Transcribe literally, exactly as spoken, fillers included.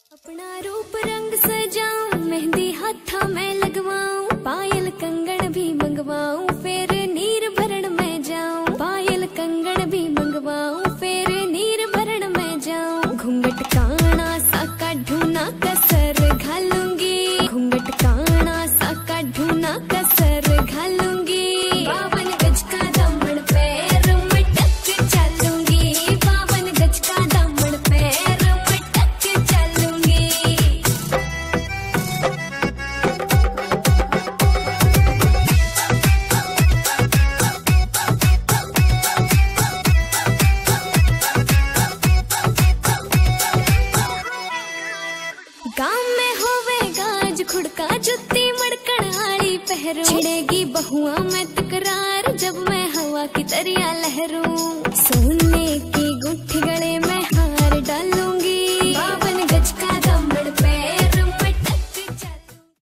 अपना रूप रंग सजाऊं, मेहंदी हाथा में लगवाऊं, पायल कंगन भी मंगवाऊं, फिर नीर भरण में जाऊं। पायल कंगन भी मंगवाऊं, फिर नीर भरण में जाऊं। घूंघट काना सा काढूं ना कसर घालूंगी, घूंघट काना सा काढूं ना कसर घालूंगी। बावन गज का दामन पैर में टक चलूंगी, बावन गज का दामन पैर में टक चलूंगी। गाँव में होवेगा आज खुड़का, जुत्ती मड़कण आली पहरो। छिड़ेगी बहुआ में तकरार, जब मैं हवा की तरिया लहर